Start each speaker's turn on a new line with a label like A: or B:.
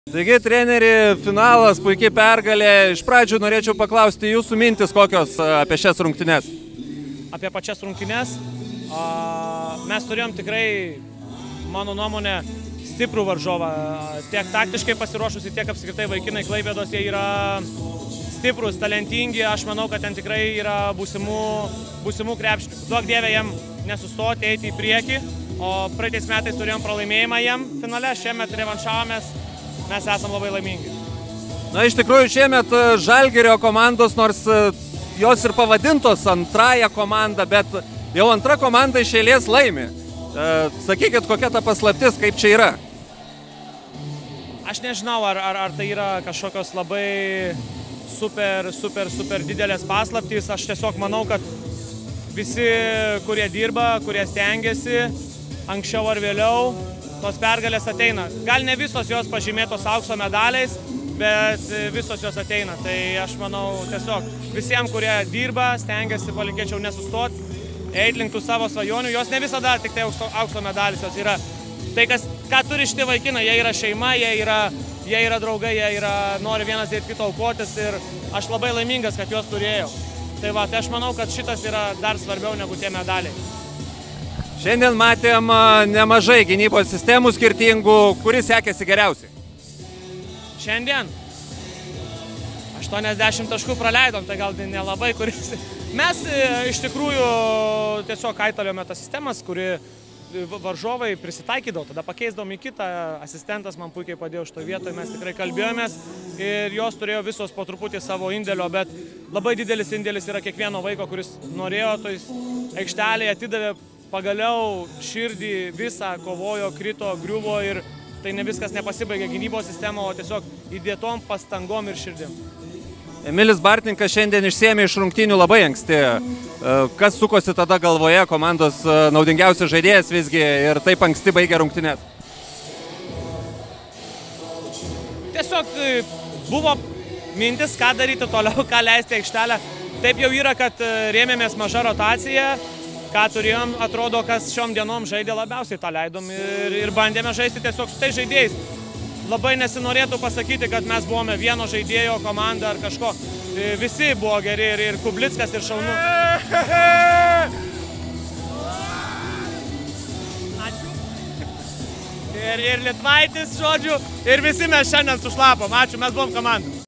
A: Taigi, treneri, finalas, puikiai pergalė. Iš pradžių norėčiau paklausti jūsų mintis kokios apie šias rungtynes.
B: Apie pačias rungtynes mes turėjom tikrai, mano nuomonė, stiprų varžovą. Tiek taktiškai pasiruošusi, tiek apskritai vaikinai Klaipėdos, jie yra stiprus, talentingi. Aš manau, kad ten tikrai yra būsimų krepšininkų. Duok Dieve jiem nesustoti, eiti į priekį. O praeitais metais turėjom pralaimėjimą jiem finale, šiemet revanšavomės. Mes esam labai laimingi.
A: Na, iš tikrųjų, šiemet Žalgirio komandos, nors jos ir pavadintos antrąją komandą, bet jau antra komanda iš eilės laimi. Sakykit, kokia ta paslaptis, kaip čia yra?
B: Aš nežinau, ar tai yra kažkokios labai super didelės paslaptys. Aš tiesiog manau, kad visi, kurie dirba, kurie stengiasi, anksčiau ar vėliau, tos pergalės ateina. Gal ne visos jos pažymėtos aukso medaliais, bet visos jos ateina. Tai aš manau, tiesiog visiems, kurie dirba, stengiasi, palinkėčiau nesustoti, eiti link tų savo svajonių. Jos ne visada tik tai aukso medalis, jos yra tai, ką turi šitie vaikinai. Jie yra šeima, jie yra draugai, nori vienas dėl kito aukotis ir aš labai laimingas, kad juos turėjau. Tai aš manau, kad šitas yra dar svarbiau negu tie medaliai.
A: Šiandien matėm nemažai gynybos sistemų skirtingų. Kuris sekėsi geriausiai?
B: Šiandien 80 taškų praleidom, tai gal nelabai kuris. Mes iš tikrųjų tiesiog kaitaliojome tas sistemas, kuri varžovai prisitaikydavo, tada pakeisdavom į kitą. Asistentas man puikiai padėjo šitoje vietoje, mes tikrai kalbėjomės ir jos turėjo visos po truputį savo indėlio, bet labai didelis indėlis yra kiekvieno vaiko, kuris norėjo toj aikštelėje, atidavė pagaliau širdį visą, kovojo, krito, griuvo ir tai ne viskas nepasibaigė gynybos sistemo, o tiesiog įdėtom pastangom ir širdim.
A: Emilis Bartninkas šiandien išsiėmė iš rungtynių labai anksti. Kas sukosi tada galvoje, komandos naudingiausias žaidėjas visgi ir taip anksti baigė rungtynės?
B: Tiesiog buvo mintis, ką daryti toliau, ką leisti aikštelę. Taip jau yra, kad rėmėmės maža rotacija. Ką turėjom, atrodo, kas šiom dienom žaidė labiausiai, tą leidom ir bandėme žaisti tiesiog su tai žaidėjais. Labai nesinorėtų pasakyti, kad mes buvome vieno žaidėjo komanda ar kažko. Visi buvo geri ir Kublickas ir Šaunu. Ačiū. Ir Litvaitis, žodžiu, ir visi mes šiandien sušlapom. Ačiū, mes buvom komanda.